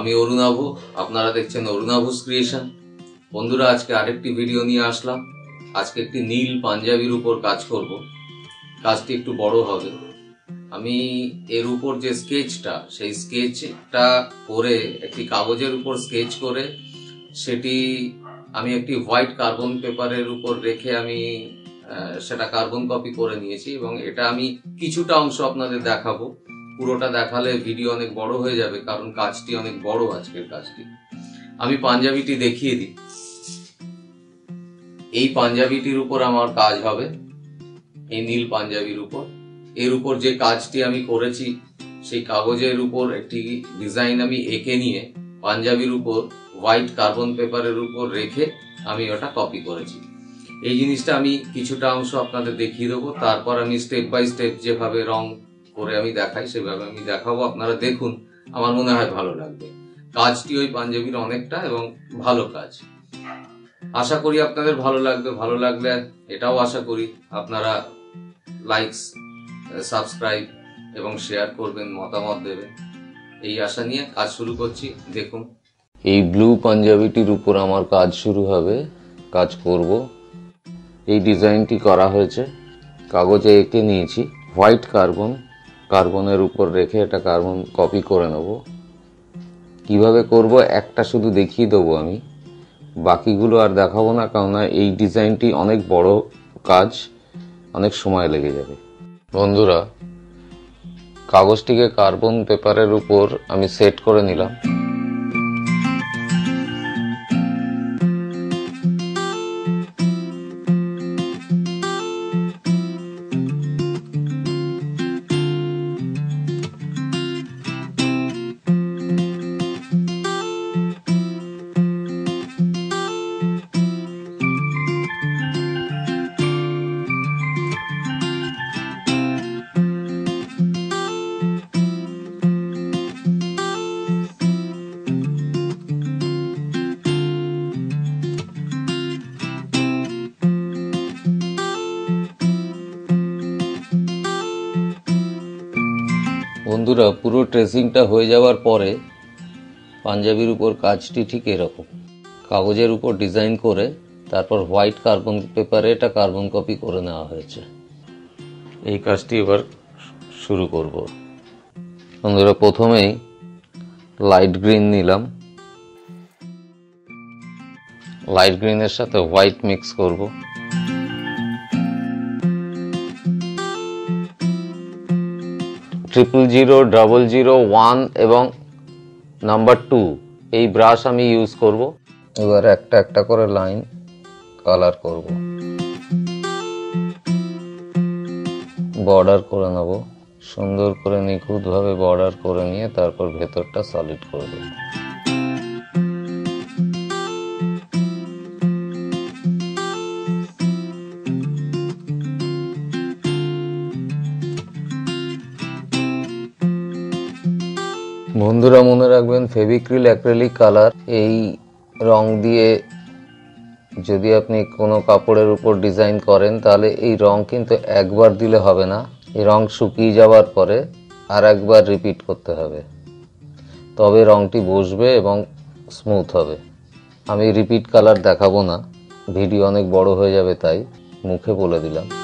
আমি অরুণাভ, আপনারা দেখছেন অরুণাভস ক্রিয়েশন। বন্ধুরা, আজকে আরেকটি ভিডিও নিয়ে আসলাম। আজকে একটি নীল পাঞ্জাবির উপর কাজ করব। কাজটি একটু বড় হবে। আমি এর উপর যে স্কেচটা, সেই স্কেচটা করে একটি কাগজের উপর স্কেচ করে সেটি আমি একটি হোয়াইট কার্বন পেপারের উপর রেখে আমি সেটা কার্বন কপি করে নিয়েছি এবং এটা আমি কিছুটা অংশ আপনাদের দেখাবো। পুরোটা দেখালে ভিডিও অনেক বড় হয়ে যাবে, কারণ কাজটি অনেক বড়। আজকের কাজটি আমি পাঞ্জাবিটি দেখিয়ে দিই। এই পাঞ্জাবিটির উপর আমার কাজ হবে, এই নীল পাঞ্জাবির উপর। এর উপর যে কাজটি আমি করেছি, সেই কাগজের উপর একটি ডিজাইন আমি এঁকে নিয়ে পাঞ্জাবির উপর হোয়াইট কার্বন পেপারের উপর রেখে আমি ওটা কপি করেছি। এই জিনিসটা আমি কিছুটা অংশ আপনাদের দেখিয়ে দেবো। তারপর আমি স্টেপ বাই স্টেপ যেভাবে রং করে আমি দেখাই সেভাবে আমি দেখাবো। আপনারা দেখুন, আমার মনে হয় ভালো লাগবে। কাজটি ওই পাঞ্জাবির অনেকটা এবং ভালো কাজ। আশা করি আপনাদের ভালো লাগবে। ভালো লাগলে এটাও আশা করি আপনারা লাইকস, সাবস্ক্রাইব এবং শেয়ার করবেন, মতামত দেবেন। এই আশা নিয়ে কাজ শুরু করছি। দেখুন, এই ব্লু পাঞ্জাবিটির উপর আমার কাজ শুরু হবে, কাজ করব। এই ডিজাইনটি করা হয়েছে, কাগজে এঁকে নিয়েছি। হোয়াইট কার্বনের উপর রেখে এটা কার্বন কপি করে নেব। কিভাবে করব একটা শুধু দেখিয়ে দেবো আমি, বাকিগুলো আর দেখাবো না, কারণ এই ডিজাইনটি অনেক বড় কাজ, অনেক সময় লেগে যাবে। বন্ধুরা, কাগজটিকে কার্বন পেপারের উপর আমি সেট করে নিলাম। বন্ধুরা, পুরো ট্রেসিংটা হয়ে যাওয়ার পরে পাঞ্জাবির উপর কাজটি ঠিক এরকম। কাগজের উপর ডিজাইন করে তারপর হোয়াইট কার্বন পেপারে এটা কার্বন কপি করে নেওয়া হয়েছে। এই কাজটি এবার শুরু করব। বন্ধুরা, প্রথমেই লাইট গ্রিন নিলাম। লাইট গ্রিনের সাথে হোয়াইট মিক্স করব। ট্রিপল 0, 001 এবং নাম্বার 2 এই ব্রাশ আমি ইউজ করব। এবার একটা একটা করে লাইন কালার করব। বর্ডার করে নেব, সুন্দর করে নিখুঁতভাবে বর্ডার করে নিয়ে তারপর ভেতরটা সলিড করে দেব। বন্ধুরা, মনে রাখবেন, ফেভিক্রিল অ্যাক্রিলিক কালার এই রং দিয়ে যদি আপনি কোনো কাপড়ের উপর ডিজাইন করেন, তাহলে এই রং কিন্তু একবার দিলে হবে না। এই রং শুকিয়ে যাওয়ার পরে আর একবার রিপিট করতে হবে, তবে রংটি বসবে এবং স্মুথ হবে। আমি রিপিট কালার দেখাবো না, ভিডিও অনেক বড় হয়ে যাবে, তাই মুখে বলে দিলাম।